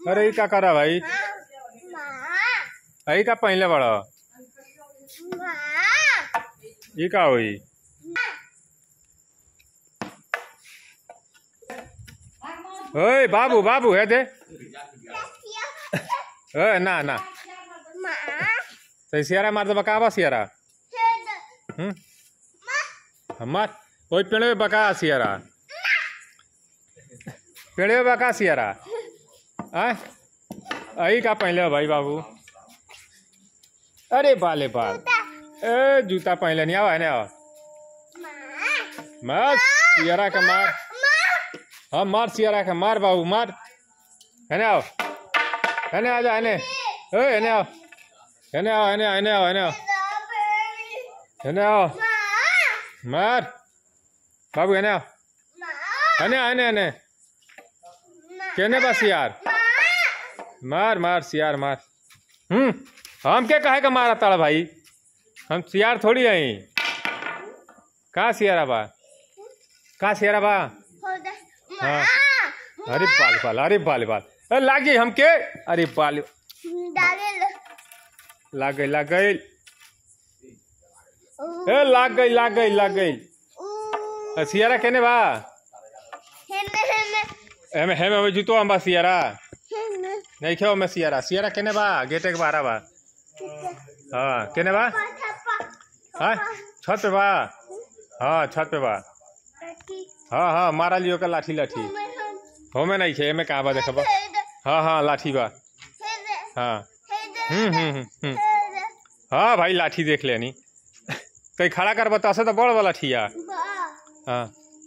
अरे का करा भाई आई का पहले बड़ा ये का हुई ओए बाबू बाबू है दे ओए ना ना तो सियारा मार दे बका सियारा मार ओए पेड़े बका सियारा पेड़े बका सियारा आई का पहले भाई बाबू अरे बाले बाल ए जूता पहले नहीं आवा है ना मार सियारा का मार हाँ मार सियारा का मार बाबू मार है ना आओ है ना आजा है ना आओ है ना आओ है ना आओ है ना आओ है ना आओ मार बाबू है ना है ना कहने बस यार मार मार सियार मार हम क्या कहे का मारा ताड़ा भाई हम सियार थोड़ी आई कहाँ सियारा बा कहाँ सियारा बा हाँ अरे बाल बाल अरे बाल बाल लागी हमके अरे बाल लाग गई लाग गई लाग गई लाग गई लाग गई सियारा कहने बा हेमे हेमे जूतो हम बा सियारा नहीं खेओ मैं सियारा सियारा कहने बा गेट के बारा बा हाँ कहने बा हाँ छत पे बा हाँ छत पे बा हाँ हाँ मारा लियो का लाठी लाठी हो में नहीं खे में कहाँ बा देखा बा हाँ हाँ लाठी बा हाँ हाँ भाई लाठी देख लेनी कहीं खड़ा कर बता से तो बड़ वाला ठिया हाँ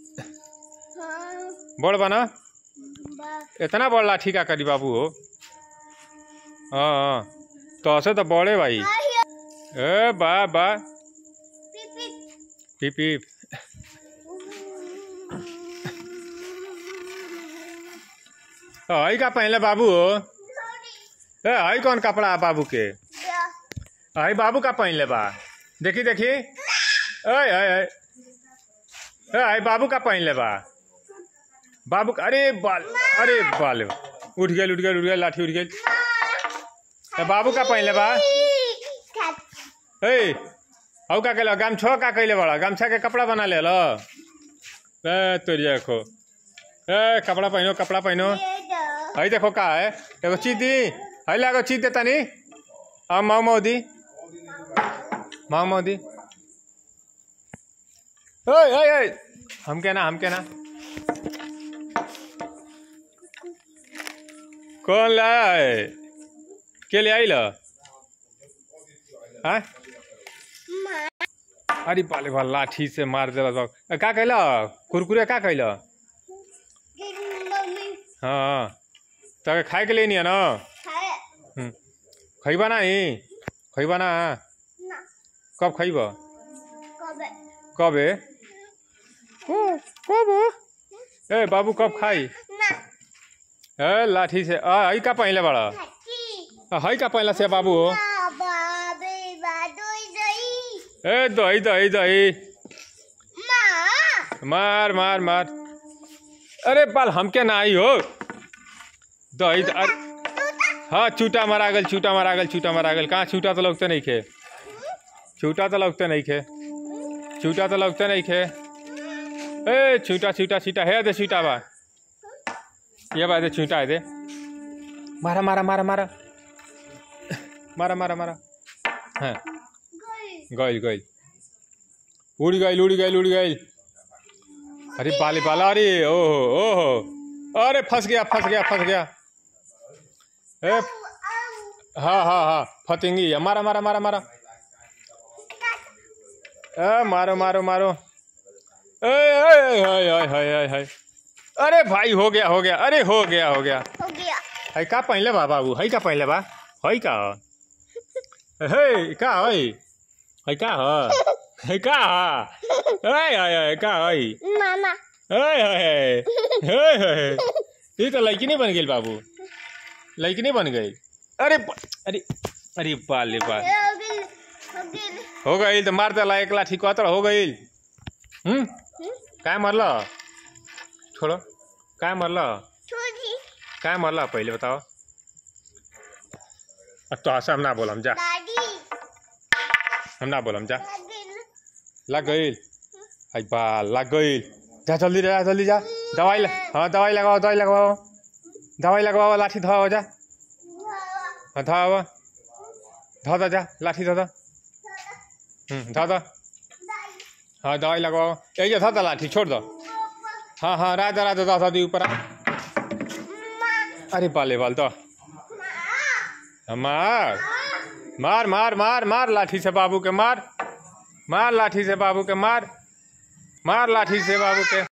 बड़ बना इतना बड़ लाठी का करी बाबू हो हाँ तो ऐसे तो बड़े भाई ए बा बा पीप पीप आई का पहले बाबू हो ए आई कौन कपड़ा है बाबू के आई बाबू का पहले बा देखी देखी आई बाबू का पहले बा बाबू का अरे बाल उठ गए लाठी उठ गई बाबू का पहले बा ए औ का कहला गमछो का कहले बड़ा गमछा के कपड़ा बना ले लो तो देखो कपड़ा पहनो आई देखो का है एगो चीज दी आई लागो चीज देता नहीं अब माऊ दी ओए हम के ना कौन लाए के ले आई लो हाँ अरे बाले बाल लाठी से मार दे का कहला कुरकुरे का कहला हाँ तो खाए के लिए नहीं है ना खैबा ना खैबा ना कब खैब कबे कब ए बाबू कब खाई ए लाठी से आई का पहले बड़ा हई का पहला से बाबू हो ए दही दही दही मार मार मार अरे बाल हमके ना आई हो दही हाँ छूटा मारा गल कहाँ छूटा तो लगते नहीं खे छूटा तो लगते नहीं खे ए छूटा है दे छूटा बा ये बात छूटा है दे मारा मारा मारा मारा मारा मारा मारा हाँ गई उड़ गई अरे बाले बाला अरे ओहो अरे फंस गया ए हाँ फतेंगी मारा मारा मारा मारा मारो ए अरे भाई हो गया अरे हो गया है का पहले बा बाबू है का पहले बा है का है का है का है का का है मामा ये तो लड़की नहीं बन गई बाबू लड़की नहीं बन गई अरे अरे अरे बाल हो गई तो मार दला एक लाठी कतर हो गई काय मरल छोड़ो काय मरल पहले बताओ अब तो हम ना बोलम जा, हम ना बोलम जा। लग गई, बा लग गई, जा जल्दी जा। दवाई हाँ दवाई लगाओ, दवाई लगवाओ, लाठी धो जा, हाँ धो दो जा, लाठी धो दो, धो दो, हाँ दवाई लगवाओ, ये धो दो लाठी, छोड़ दो, हाँ राजा धो दी ऊपर। अरे बाले बाल तो मार मार मार मार मार लाठी से बाबू के, मार लाठी से बाबू के, मार लाठी से बाबू के।